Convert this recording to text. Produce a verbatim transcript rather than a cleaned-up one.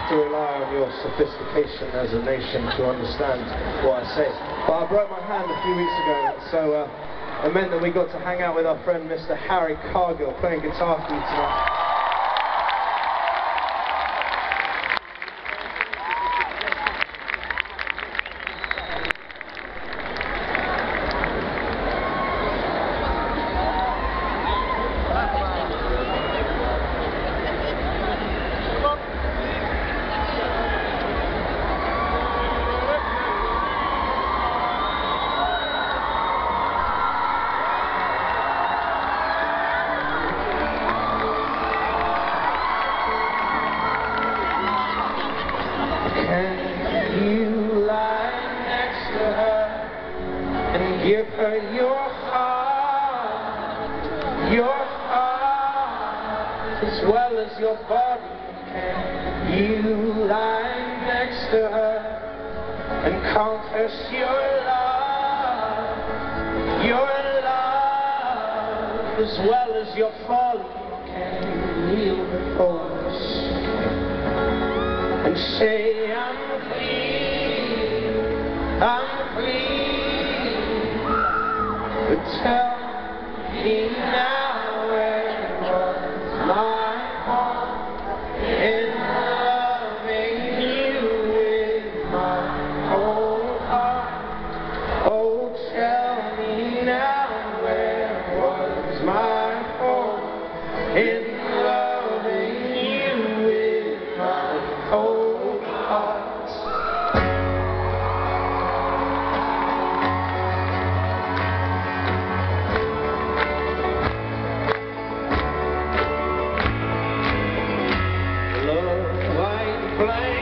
to rely on your sophistication as a nation to understand what I say. But I broke my hand a few weeks ago, so uh, it meant that we got to hang out with our friend Mister Harry Cargill, playing guitar for you tonight. You lie next to her and give her your heart, your heart as well as your body. Can you lie next to her and confess your love, your love as well as your folly? Can you kneel before us and say, I'm free, I'm free, but tell me now where was my heart in loving you with my whole heart? Oh, tell me now where was my heart in loving you with my whole heart? Love, white flame.